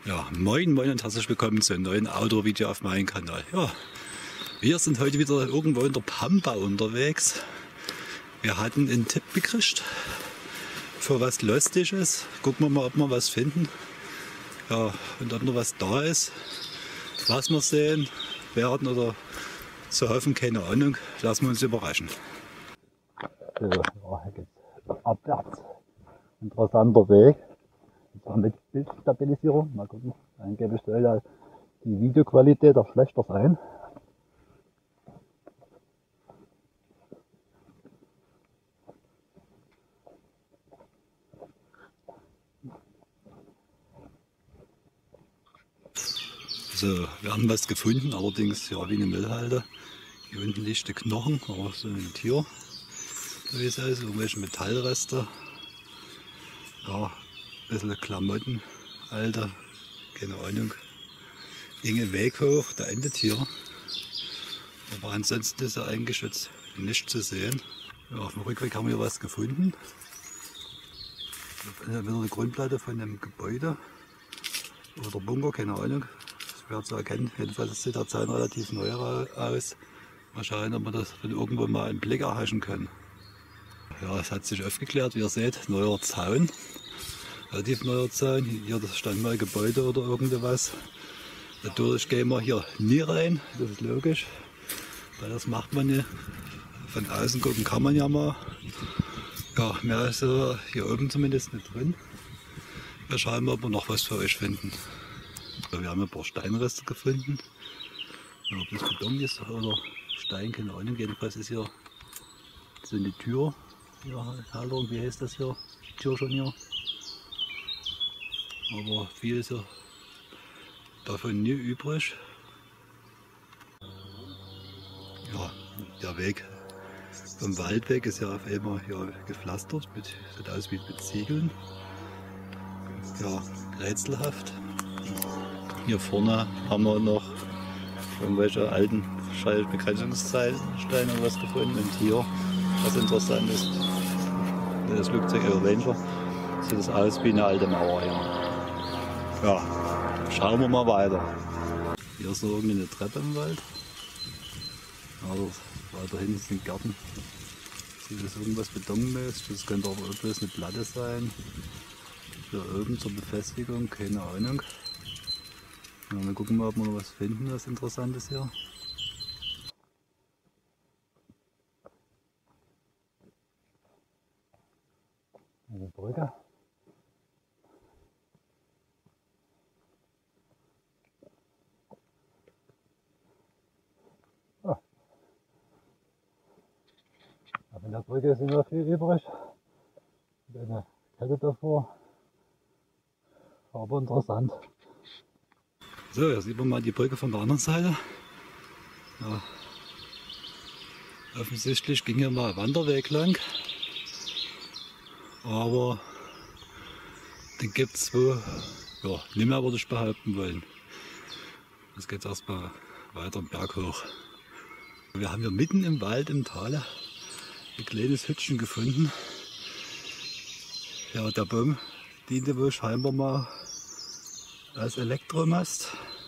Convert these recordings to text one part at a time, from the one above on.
Ja, moin moin und herzlich willkommen zu einem neuen Outdoor-Video auf meinem Kanal. Ja, wir sind heute wieder irgendwo in der Pampa unterwegs. Wir hatten einen Tipp gekriegt für was Lustiges. Gucken wir mal, ob wir was finden. Ja, und ob noch was da ist, was wir sehen werden oder zu hoffen, keine Ahnung. Lassen wir uns überraschen. So, ja, hier geht's abwärts. Interessanter Weg. Zwar mit Bildstabilisierung. Mal gucken. Angeblich soll ja die Videoqualität auch schlechter sein. So, wir haben was gefunden, allerdings ja wie eine Müllhalde. Hier unten liegt der Knochen, aber so ein Tier. Wie es heißt, irgendwelche Metallreste. Ja, ein bisschen Klamotten, alte, keine Ahnung. Inge Weg hoch, da endet hier. Aber ansonsten ist er eingeschützt, nicht zu sehen. Ja, auf dem Rückweg haben wir was gefunden. Wieder eine Grundplatte von einem Gebäude oder Bunker, keine Ahnung. Schwer zu erkennen. Jedenfalls sieht der Zaun relativ neu aus. Mal schauen, ob wir das von irgendwo mal einen Blick erhaschen können. Ja, es hat sich aufgeklärt, wie ihr seht, neuer Zaun. Relativ neuer Zaun. Hier das stand mal Gebäude oder irgendwas. Natürlich gehen wir hier nie rein, das ist logisch. Weil das macht man nicht. Von außen gucken kann man ja mal. Ja, mehr ist hier oben zumindest nicht drin. Wir schauen mal, ob wir noch was für euch finden. Wir haben ein paar Steinreste gefunden. Ja, ob das Beton ist oder Stein, keine Ahnung. Jedenfalls ist hier so eine Tür. Ja, Halterung, wie heißt das hier? Die Tür schon hier. Aber viel ist ja davon nie übrig. Ja, der Weg vom Waldweg ist ja auf einmal hier gepflastert. Sieht aus wie mit Ziegeln. Ja, rätselhaft. Hier vorne haben wir noch irgendwelche alten Schallbegrenzungssteine oder was gefunden. Und hier, was interessant ist, das Flugzeug Avenger, sieht das aus wie eine alte Mauer hier. Ja, schauen wir mal weiter. Hier ist noch irgendeine Treppe im Wald. Also weiter hinten ist ein Garten. Sieht das irgendwas betonmäßig? Das könnte aber auch bloß eine Platte sein. Hier oben zur Befestigung, keine Ahnung. Ja, wir gucken mal, ob wir noch was finden, was Interessantes hier. Eine Brücke. Oh. Von der Brücke ist immer viel übrig. Und eine Kette davor. Aber interessant. So, hier sieht man mal die Brücke von der anderen Seite. Ja. Offensichtlich ging hier mal ein Wanderweg lang. Aber den gibt es wohl ja, nicht mehr, würde ich behaupten wollen. Jetzt geht es erstmal weiter den Berg hoch. Wir haben hier mitten im Wald im Tale ein kleines Hütchen gefunden. Ja, der Baum diente wohl scheinbar mal als Elektromast.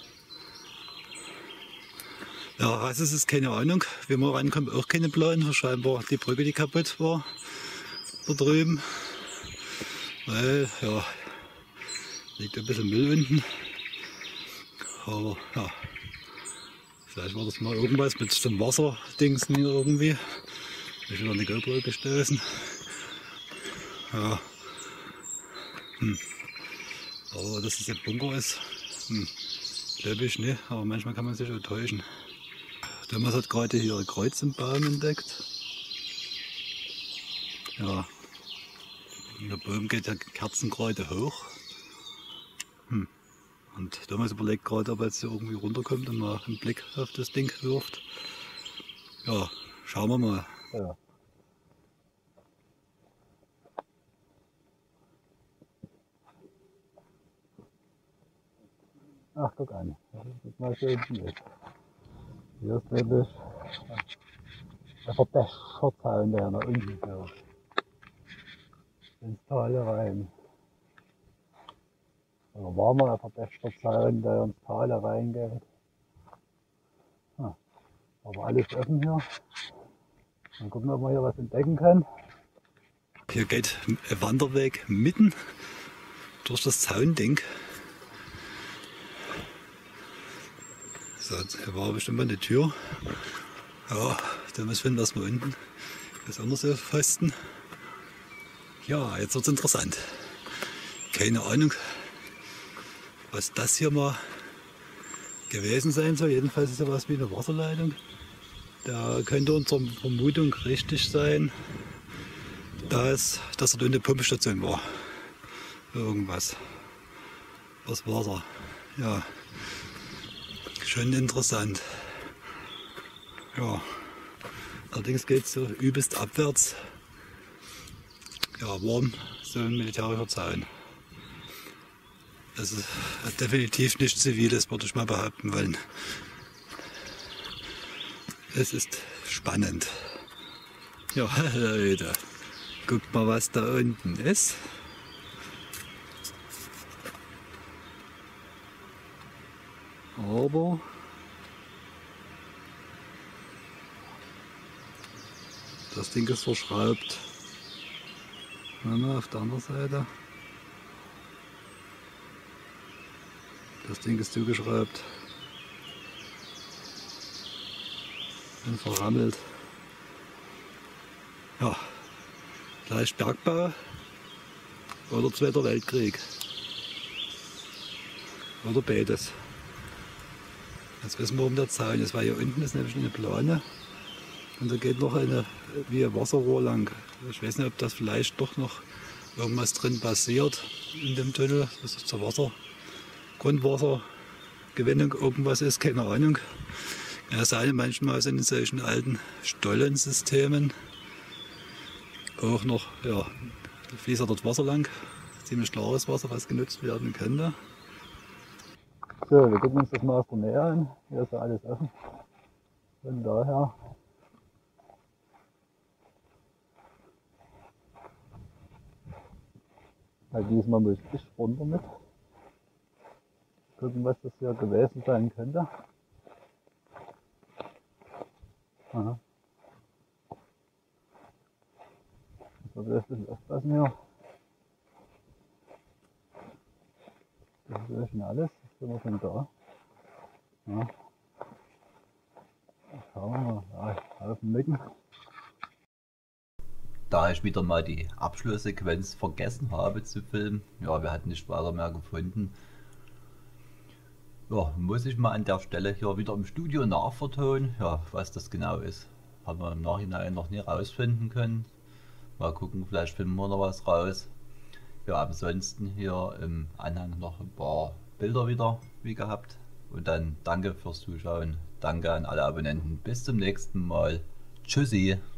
Ja, was ist es? Keine Ahnung. Wie man rankommt, auch keine Plan. Scheinbar die Brücke, die kaputt war, da drüben. Weil, ja, liegt ein bisschen Müll unten. Aber, ja, vielleicht war das mal irgendwas mit dem Wasserdingsen hier irgendwie. Ich bin an die GoPro gestoßen. Ja. Aber dass es ein Bunker ist, glaube ich nicht. Aber manchmal kann man sich auch täuschen. Thomas hat gerade hier ein Kreuz im Baum entdeckt. Ja, der Baum geht ja kerzengerade hoch. Und Thomas überlegt gerade, ob er jetzt hier irgendwie runterkommt und mal einen Blick auf das Ding wirft. Ja, schauen wir mal. Ja. Ach, guck an. Das ist mal schön mit. Hier ist nämlich der Verdächterzaun, der nach unten führt. Ins Tal rein. Da waren wir auf der Dächterzaun, der ins Tal reingeht. Ja, aber alles offen hier. Mal gucken, ob wir hier was entdecken können. Hier geht ein Wanderweg mitten durch das Zaunding. So, hier war bestimmt mal eine Tür. Ja, da müssen wir finden, was wir unten. Das ist auch noch so Pfosten. Ja, jetzt wird es interessant. Keine Ahnung, was das hier mal gewesen sein soll. Jedenfalls ist ja was wie eine Wasserleitung. Da könnte unsere Vermutung richtig sein, dass dort eine Pumpstation war. Irgendwas. Das Wasser. Ja. Schon interessant. Ja. Allerdings geht es so übelst abwärts. Ja, warm, so ein militärischer Zaun. Das ist definitiv nichts Ziviles, würde ich mal behaupten wollen. Es ist spannend. Ja, Leute, guckt mal, was da unten ist. Aber das Ding ist verschraubt. Auf der anderen Seite. Das Ding ist zugeschraubt und verrammelt. Ja, vielleicht Bergbau oder Zweiter Weltkrieg. Oder beides. Jetzt wissen wir um der Zaun ist, weil hier unten ist nämlich eine Plane und da geht noch eine wie ein Wasserrohr lang. Ich weiß nicht, ob das vielleicht doch noch irgendwas drin passiert in dem Tunnel. Das ist zur Grundwassergewinnung irgendwas ist, keine Ahnung. Ja, sein manchmal sind in solchen alten Stollensystemen auch noch, ja, fließt dort Wasser lang. Ziemlich klares Wasser, was genutzt werden könnte. So, wir gucken uns das mal aus der Nähe an. Hier ist ja alles offen. Von daher. Diesmal muss ich runter mit. Gucken, was das hier gewesen sein könnte. Aha. So, das ist aufpassen hier. Das ist schon alles. Das sind wir schon da. Ja. Schauen wir mal. Ja, auf den Mücken. Da ich wieder mal die Abschlusssequenz vergessen habe zu filmen, ja, wir hatten nicht weiter mehr gefunden, ja, muss ich mal an der Stelle hier wieder im Studio nachvertonen. Ja, was das genau ist, haben wir im Nachhinein noch nie rausfinden können. Mal gucken, vielleicht finden wir noch was raus. Ja, ansonsten hier im Anhang noch ein paar Bilder wieder, wie gehabt. Und dann danke fürs Zuschauen, danke an alle Abonnenten, bis zum nächsten Mal. Tschüssi!